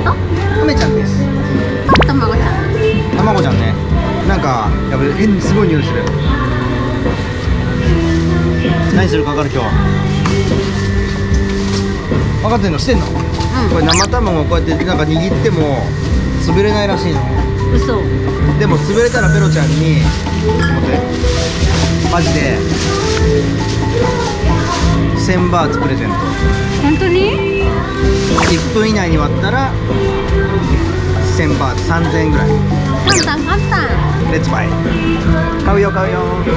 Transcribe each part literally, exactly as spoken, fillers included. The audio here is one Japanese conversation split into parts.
と梅ちゃんです。 卵ちゃん。 卵ちゃんね。なんかやっぱ変にすごい匂いする。何するか分かる今日。分かってんのしてんの？うん、これ生卵をこうやってなんか握っても潰れないらしいの。 嘘。 でも潰れたらペロちゃんに待ってマジでせんバーツプレゼント。 本当に？ いっぷん以内に割ったらせんバーツさんぜんえんぐらい。 簡単簡単。 レッツバイ。買うよ買うよ。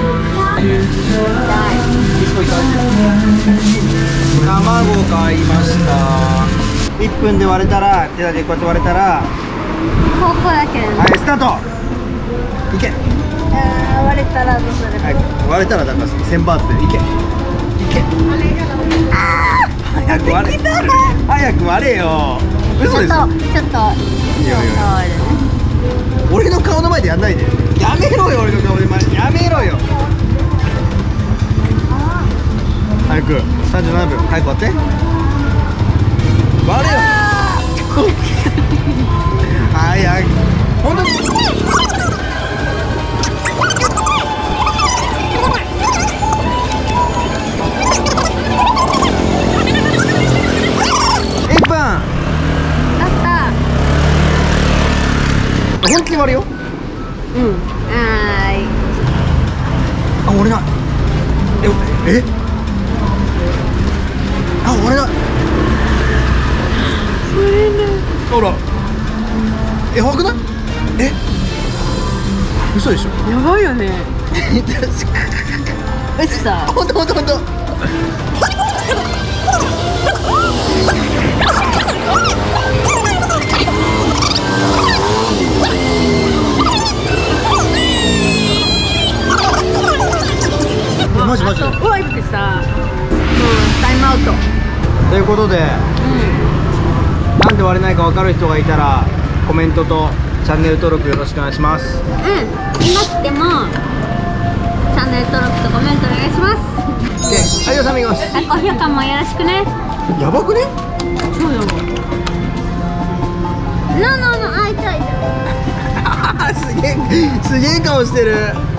卵買いました。いっぷんで割れたら手だけこうやって割れたら高校だけど。 はいスタート。いけ。 あー割れたらどうする？ はい割れたらだからせんバーツでいけいけ。早く割れ早く割れよ。嘘でしょ。ちょっとちょっといいよ。 俺の顔の前でやんないで。やめろよ俺の顔で前やめろよ。早くさんじゅうななふん早く割って割れよ。早く本当にいっぷんだった本気で割るよ。 うんはーい。 あ折れない。ええあ折れない。 折れない。 ほらえ怖くない？え嘘でしょ。 やばいよね。嘘さ。 ほんとほんとほんと。マジマジ。 うわいってさ、もうタイムアウト。 ということで、 うん。 なんで割れないか分かる人がいたらコメントとチャンネル登録よろしくお願いします。 うん。いなくてもチャンネル登録とコメントお願いします。 で、アディオスアミゴス。 あ、高評価もよろしくね。 やばくね？ そうよ。ノーノーノー、あ、痛い痛い。 すげえすげえ顔してる。